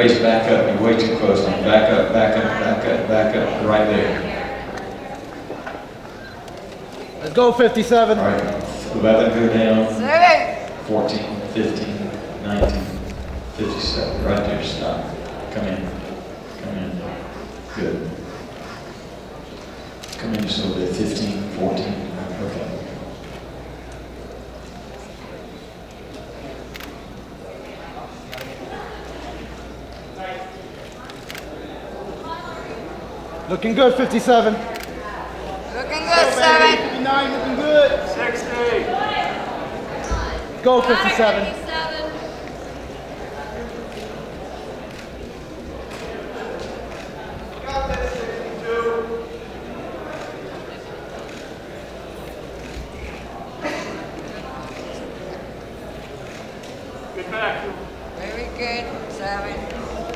raise back up. You're way too close. Now back up, back up, back up, back up. Right there. Let's go 57. All right. 11, go down. 14, 15, 19, 57. Right there. Stop. Come in. Come in. Good. Come in just a little bit. 15, 14. Okay. Looking good, 57. Looking good, 7. 59, looking good. 60. Go 57. Good back. Very good, 7.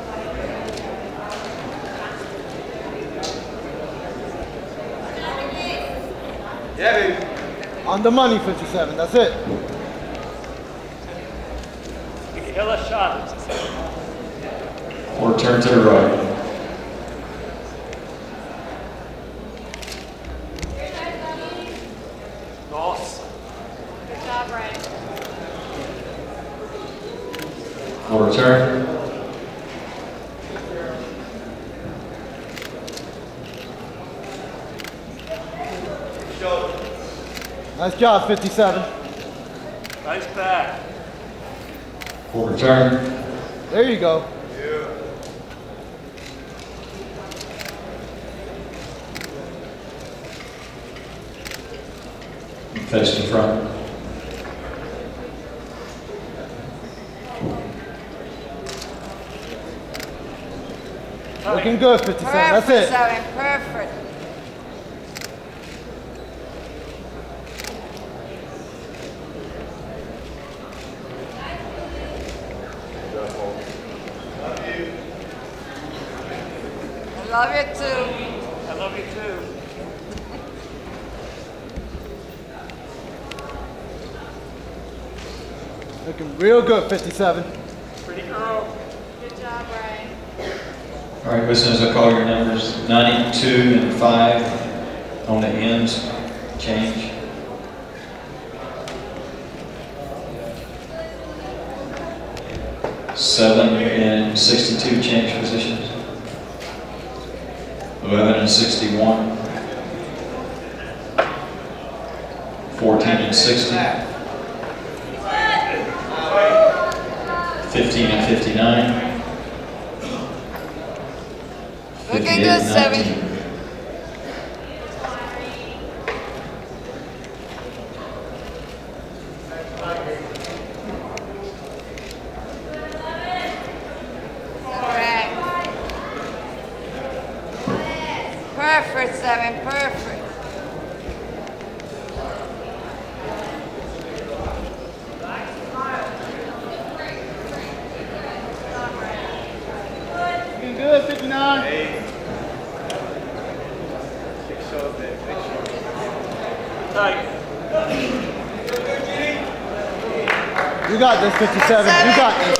Yeah, baby. On the money, 57. That's it. Kill a shot. Or turn to the right. Nice. Good job, Brian. Or turn. Nice job, 57. Nice back. Or turn. There you go. Face to front. Looking good, 57. That's Perfect, it. 7. Perfect. I love you too. I love you too. Looking real good, 57. Pretty girl. Good job, Brian. All right, listeners, I'll call your numbers. 92 and 5 on the ends. Change. Seven and 62 change positions. 11 and 61. 14 and 60. 15 and 59. Looking 58 good, and 7. 19. Correct. Perfect, 7. Perfect. Looking good, 59. Hey. Tight. You got this, 57. You got this.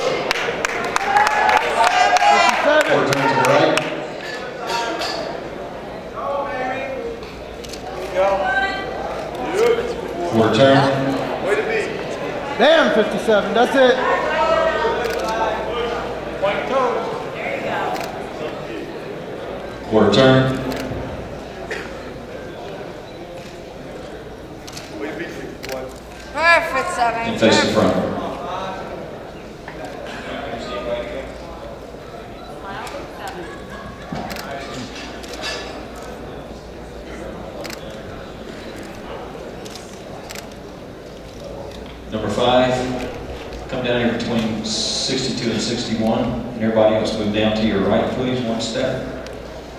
57. Or turn to the right. Or turn. Way to be. Damn, 57. That's it. Point toes. Or turn. Way to be 61. Perfect, 7. And face the Perfect. front. Number 5, come down here between 62 and 61, and everybody else move down to your right, please, one step.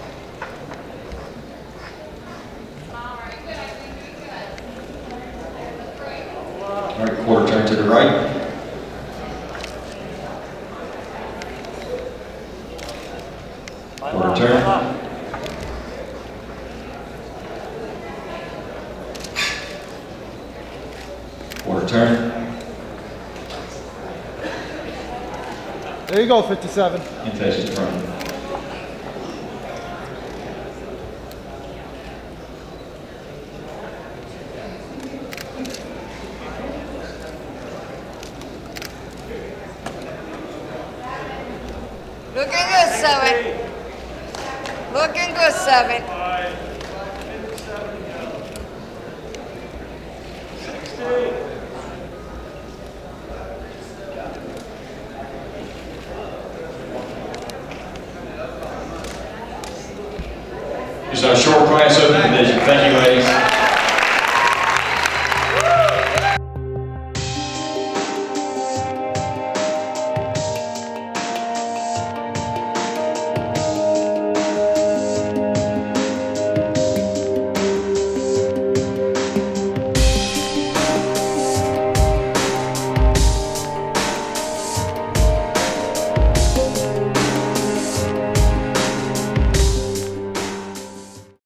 All right, quarter turn to the right. Quarter turn. Quarter turn. There you go, 57. And touch the front. Looking good, 7. Looking good, 7. 16. Here's our short class open division.